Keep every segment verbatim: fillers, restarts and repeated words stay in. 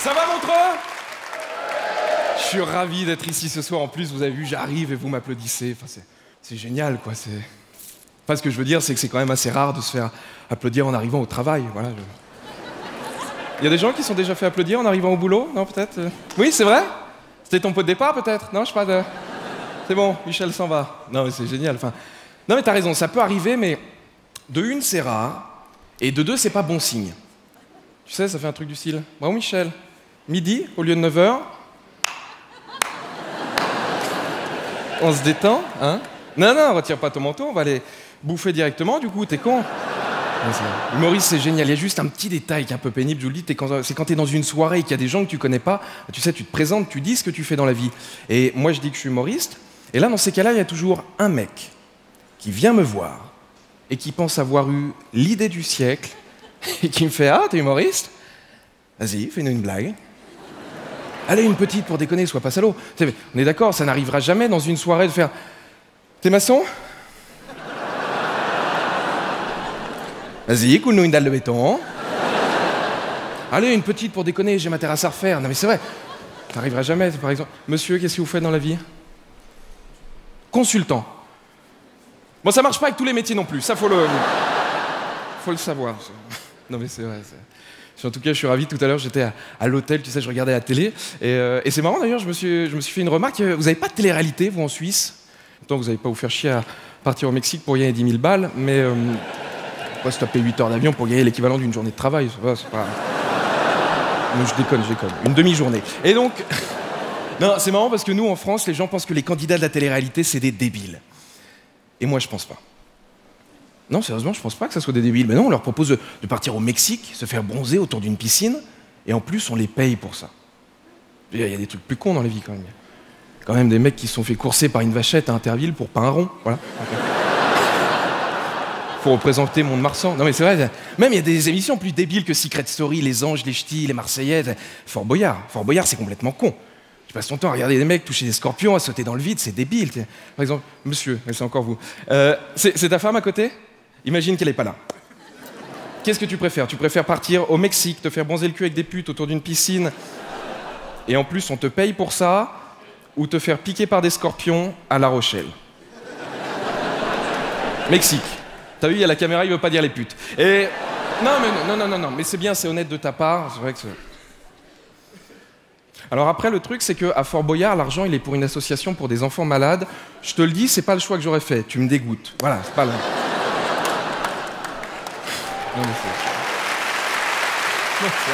Ça va, Montreux? Je suis ravi d'être ici ce soir. En plus, vous avez vu, j'arrive et vous m'applaudissez. Enfin, c'est génial, quoi. Enfin, ce que je veux dire, c'est que c'est quand même assez rare de se faire applaudir en arrivant au travail. Voilà. Je... Il y a des gens qui sont déjà fait applaudir en arrivant au boulot? Non, peut-être? Oui, c'est vrai? C'était ton pot de départ, peut-être? Non, je sais pas. De... C'est bon, Michel s'en va. Non, mais c'est génial. Enfin... Non, mais t'as raison, ça peut arriver, mais de une, c'est rare, et de deux, c'est pas bon signe. Tu sais, ça fait un truc du style. Bravo, Michel. Midi, au lieu de neuf heures. On se détend, hein? Non, non, retire pas ton manteau, on va aller bouffer directement, du coup, t'es con. Humoriste, c'est génial. Il y a juste un petit détail qui est un peu pénible, je vous le dis, c'est quand t'es dans une soirée et qu'il y a des gens que tu connais pas, tu sais, tu te présentes, tu dis ce que tu fais dans la vie. Et moi, je dis que je suis humoriste, et là, dans ces cas-là, il y a toujours un mec qui vient me voir et qui pense avoir eu l'idée du siècle et qui me fait « Ah, t'es humoriste? Vas-y, fais-nous une blague. » Allez, une petite pour déconner, sois pas salaud. On est d'accord, ça n'arrivera jamais dans une soirée de faire « T'es maçon? Vas-y, coule-nous une dalle de béton. Allez, une petite pour déconner, j'ai ma terrasse à refaire. » Non mais c'est vrai, ça n'arrivera jamais, par exemple. « Monsieur, qu'est-ce que vous faites dans la vie? » Consultant. Bon, ça marche pas avec tous les métiers non plus, ça faut le... faut le savoir. Non mais c'est vrai, en tout cas, je suis ravi, tout à l'heure, j'étais à, à l'hôtel, tu sais, je regardais la télé, et, euh, et c'est marrant d'ailleurs, je, me suis, je me suis fait une remarque, vous n'avez pas de télé-réalité, vous, en Suisse? Tant que vous n'allez pas vous faire chier à partir au Mexique pour gagner dix mille balles, mais... Euh, pas se taper huit heures d'avion pour gagner l'équivalent d'une journée de travail, c'est pas... Non, je déconne, je déconne. Une demi-journée. Et donc... Non, c'est marrant parce que nous, en France, les gens pensent que les candidats de la télé-réalité, c'est des débiles. Et moi, je pense pas. Non, sérieusement, je pense pas que ça soit des débiles. Mais non, on leur propose de, de partir au Mexique, se faire bronzer autour d'une piscine, et en plus, on les paye pour ça. Il y a des trucs plus cons dans la vie, quand même. Il y a quand même des mecs qui se sont fait courser par une vachette à Interville pour pas un rond, voilà. Faut représenter Mont-de-Marsan. Non, mais c'est vrai, même il y a des émissions plus débiles que Secret Story, Les Anges, Les Ch'tis, Les Marseillaises. Fort Boyard. Fort Boyard, c'est complètement con. Tu passes ton temps à regarder des mecs toucher des scorpions, à sauter dans le vide, c'est débile. Par exemple, monsieur, c'est encore vous. Euh, c'est ta femme à côté? Imagine qu'elle est pas là. Qu'est-ce que tu préfères? Tu préfères partir au Mexique, te faire bronzer le cul avec des putes autour d'une piscine, et en plus on te paye pour ça, ou te faire piquer par des scorpions à La Rochelle? Mexique. T'as vu, il y a la caméra, il veut pas dire les putes. Et... Non, mais non, non, non, non, mais c'est bien, c'est honnête de ta part, c'est vrai que c'est... Alors après, le truc, c'est qu'à Fort Boyard, l'argent, il est pour une association pour des enfants malades. Je te le dis, c'est pas le choix que j'aurais fait. Tu me dégoûtes. Voilà, c'est pas le... Non, mais c'est... Non, c'est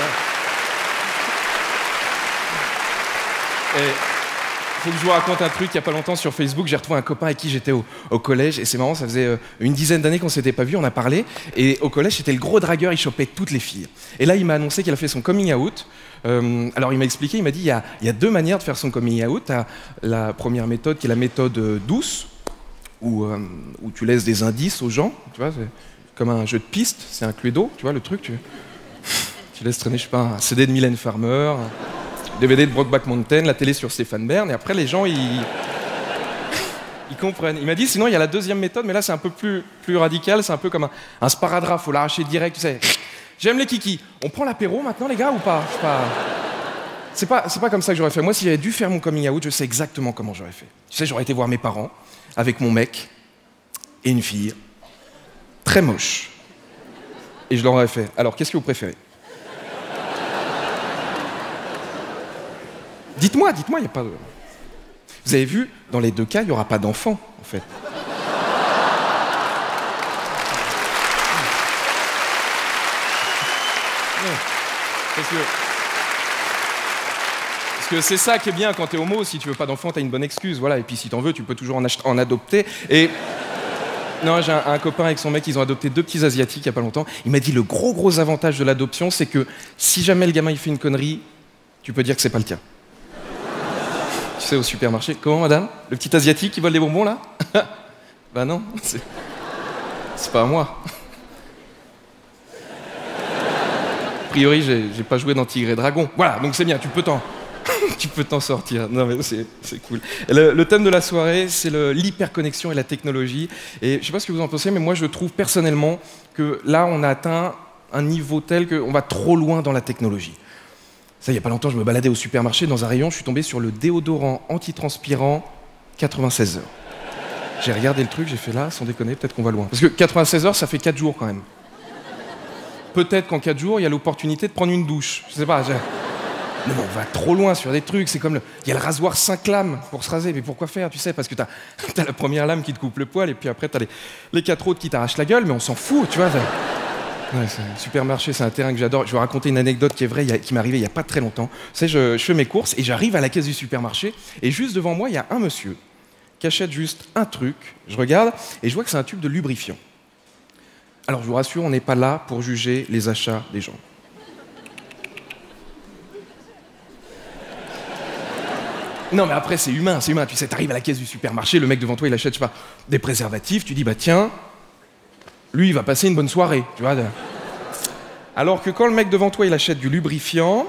vrai. Et... Faut que je vous raconte un truc. Il y a pas longtemps, sur Facebook, j'ai retrouvé un copain avec qui j'étais au, au collège. Et c'est marrant, ça faisait euh, une dizaine d'années qu'on s'était pas vus, on a parlé. Et au collège, c'était le gros dragueur, il chopait toutes les filles. Et là, il m'a annoncé qu'il a fait son coming out. Euh, alors il m'a expliqué, il m'a dit il y, a, il y a deux manières de faire son coming out. T'as la première méthode qui est la méthode euh, douce, où, euh, où tu laisses des indices aux gens, tu vois, c'est comme un jeu de piste, c'est un Cluedo, tu vois le truc, tu, tu laisses traîner, je sais pas, un C D de Mylène Farmer, un D V D de Brokeback Mountain, la télé sur Stéphane Bern, et après les gens ils, ils comprennent. Il m'a dit sinon il y a la deuxième méthode, mais là c'est un peu plus, plus radical, c'est un peu comme un, un sparadrap, faut l'arracher direct, tu sais. J'aime les kikis. On prend l'apéro maintenant, les gars, ou pas? C'est pas... pas, pas comme ça que j'aurais fait. Moi, si j'avais dû faire mon coming out, je sais exactement comment j'aurais fait. Tu sais, j'aurais été voir mes parents, avec mon mec, et une fille, très moche. Et je leur aurais fait. Alors, qu'est-ce que vous préférez? Dites-moi, dites-moi, il n'y a pas de... Vous avez vu, dans les deux cas, il n'y aura pas d'enfant, en fait. Parce que... Parce que c'est ça qui est bien quand t'es homo, si tu veux pas d'enfant, t'as une bonne excuse, voilà. Et puis si t'en veux, tu peux toujours en, en adopter. Et... Non, j'ai un, un copain avec son mec, ils ont adopté deux petits asiatiques il y a pas longtemps. Il m'a dit le gros gros avantage de l'adoption, c'est que si jamais le gamin il fait une connerie, tu peux dire que c'est pas le tien. Tu sais, au supermarché, comment madame? Le petit asiatique qui vole des bonbons là? Bah non, c'est... c'est pas à moi. A priori, j'ai pas joué dans Tigre et Dragon. Voilà, donc c'est bien, tu peux t'en tu peux t'en sortir. Non mais c'est cool. Le, le thème de la soirée, c'est l'hyperconnexion et la technologie. Et je sais pas ce que vous en pensez, mais moi je trouve personnellement que là, on a atteint un niveau tel qu'on va trop loin dans la technologie. Ça, il n'y a pas longtemps, je me baladais au supermarché, dans un rayon, je suis tombé sur le déodorant antitranspirant quatre-vingt-seize heures. J'ai regardé le truc, j'ai fait là, sans déconner, peut-être qu'on va loin. Parce que quatre-vingt-seize heures, ça fait quatre jours quand même. Peut-être qu'en quatre jours, il y a l'opportunité de prendre une douche. Je sais pas. Je... Non, mais on va trop loin sur des trucs. C'est comme le... Il y a le rasoir cinq lames pour se raser. Mais pourquoi faire, tu sais? Parce que t'as as la première lame qui te coupe le poil, et puis après, t'as les... les quatre autres qui t'arrachent la gueule, mais on s'en fout, tu vois. Ouais, c'est un supermarché, c'est un terrain que j'adore. Je vais vous raconter une anecdote qui est vraie, qui m'est arrivée il n'y a pas très longtemps. Tu sais, je, je fais mes courses et j'arrive à la caisse du supermarché, et juste devant moi, il y a un monsieur qui achète juste un truc. Je regarde et je vois que c'est un tube de lubrifiant. Alors, je vous rassure, on n'est pas là pour juger les achats des gens. Non, mais après, c'est humain, c'est humain. Tu sais, t'arrives à la caisse du supermarché, le mec devant toi, il achète, je sais pas, des préservatifs. Tu dis, bah tiens, lui, il va passer une bonne soirée, tu vois. Alors que quand le mec devant toi, il achète du lubrifiant,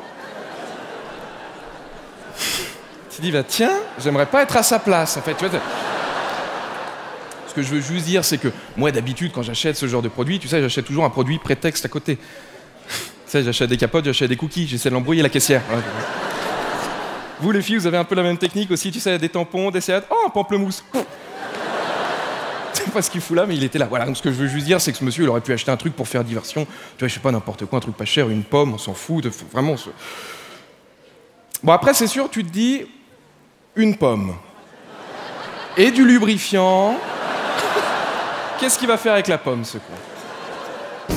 tu dis, bah tiens, j'aimerais pas être à sa place, en fait, tu vois. Ce que je veux juste dire, c'est que moi, d'habitude, quand j'achète ce genre de produit, tu sais, j'achète toujours un produit prétexte à côté. Tu sais, j'achète des capotes, j'achète des cookies, j'essaie de l'embrouiller la caissière. Vous, les filles, vous avez un peu la même technique aussi, tu sais, des tampons, des céates. Oh, un pamplemousse. C'est pas ce qu'il fout là, mais il était là. Voilà, donc ce que je veux juste dire, c'est que ce monsieur, il aurait pu acheter un truc pour faire diversion. Tu vois, je sais pas, n'importe quoi, un truc pas cher, une pomme, on s'en fout, de... vraiment. Se... Bon, après, c'est sûr, tu te dis, une pomme et du lubrifiant. Qu'est-ce qu'il va faire avec la pomme, ce con?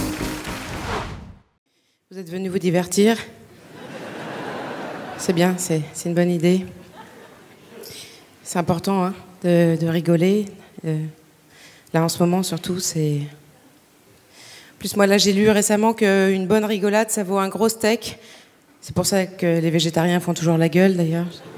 Vous êtes venu vous divertir? C'est bien, c'est une bonne idée. C'est important hein, de, de rigoler. Euh, là, en ce moment, surtout, c'est... Plus, moi, là, j'ai lu récemment qu'une bonne rigolade, ça vaut un gros steak. C'est pour ça que les végétariens font toujours la gueule, d'ailleurs.